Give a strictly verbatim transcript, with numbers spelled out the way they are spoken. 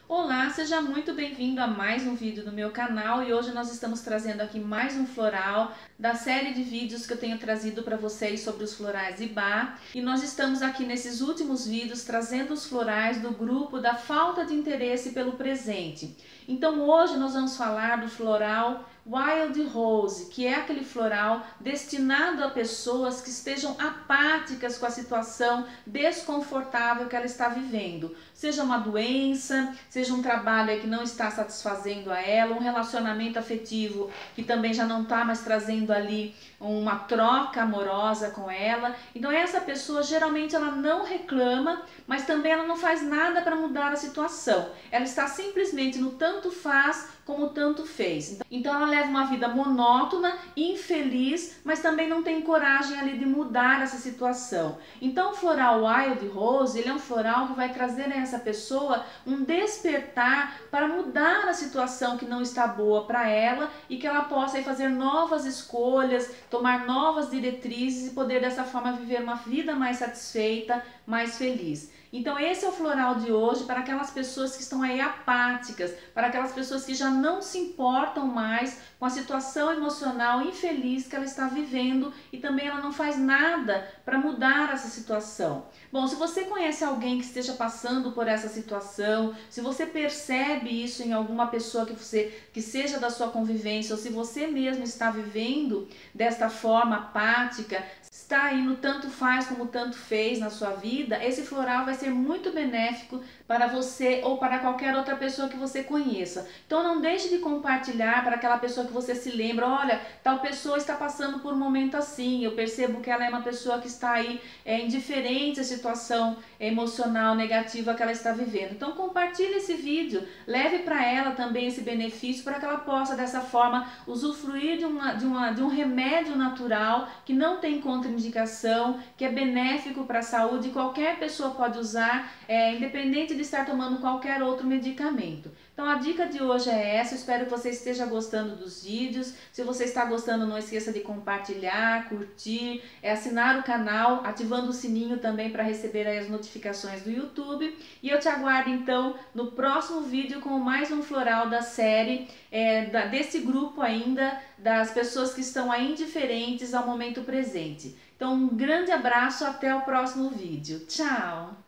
Olá, seja muito bem-vindo a mais um vídeo do meu canal e hoje nós estamos trazendo aqui mais um floral da série de vídeos que eu tenho trazido para vocês sobre os florais de Bach. E nós estamos aqui nesses últimos vídeos trazendo os florais do grupo da falta de interesse pelo presente. Então hoje nós vamos falar do floral Wild Rose, que é aquele floral destinado a pessoas que estejam apáticas com a situação desconfortável que ela está vivendo. Seja uma doença, seja um trabalho que não está satisfazendo a ela, um relacionamento afetivo que também já não está mais trazendo ali uma troca amorosa com ela. Então essa pessoa geralmente ela não reclama, mas também ela não faz nada para mudar a situação. Ela está simplesmente no tanto faz como tanto fez. Então ela leva uma vida monótona, infeliz, mas também não tem coragem ali de mudar essa situação. Então o floral Wild Rose, ele é um floral que vai trazer a essa pessoa um despertar para mudar a situação que não está boa para ela e que ela possa aí fazer novas escolhas, tomar novas diretrizes e poder dessa forma viver uma vida mais satisfeita, mais feliz. Então esse é o floral de hoje para aquelas pessoas que estão aí apáticas, para aquelas pessoas que já não se importam mais com a situação emocional infeliz que ela está vivendo e também ela não faz nada para mudar essa situação. Bom, se você conhece alguém que esteja passando por essa situação, se você percebe isso em alguma pessoa que, você, que seja da sua convivência, ou se você mesmo está vivendo desta forma apática, está aí no tanto faz como tanto fez na sua vida, esse floral vai ser muito benéfico para você ou para qualquer outra pessoa que você conheça. Então não deixe de compartilhar para aquela pessoa que você se lembra, olha, tal pessoa está passando por um momento assim, eu percebo que ela é uma pessoa que está aí é, indiferente à situação emocional negativa que ela está vivendo. Então compartilhe esse vídeo, leve para ela também esse benefício para que ela possa dessa forma usufruir de, uma, de, uma, de um remédio natural que não tem contraindicação, que é benéfico para a saúde e qualquer pessoa pode usar, é, independente de estar tomando qualquer outro medicamento. Então a dica de hoje é essa, eu espero que você esteja gostando dos vídeos. Se você está gostando, não esqueça de compartilhar, curtir, é, assinar o canal, ativando o sininho também para receber aí as notificações do YouTube. E eu te aguardo então no próximo vídeo com mais um floral da série, é, da, desse grupo ainda, das pessoas que estão aí indiferentes ao momento presente. Então um grande abraço, até o próximo vídeo. Tchau!